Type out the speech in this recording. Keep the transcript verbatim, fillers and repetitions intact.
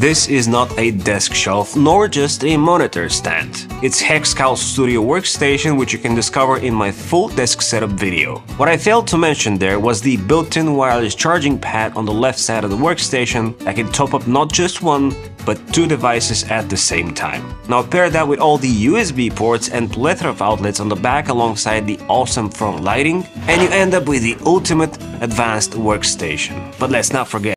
This is not a desk shelf nor just a monitor stand. It's Hexcal Studio Workstation, which you can discover in my full desk setup video. What I failed to mention there was the built-in wireless charging pad on the left side of the workstation that can top up not just one, but two devices at the same time. Now pair that with all the U S B ports and plethora of outlets on the back alongside the awesome front lighting, and you end up with the ultimate advanced workstation. But let's not forget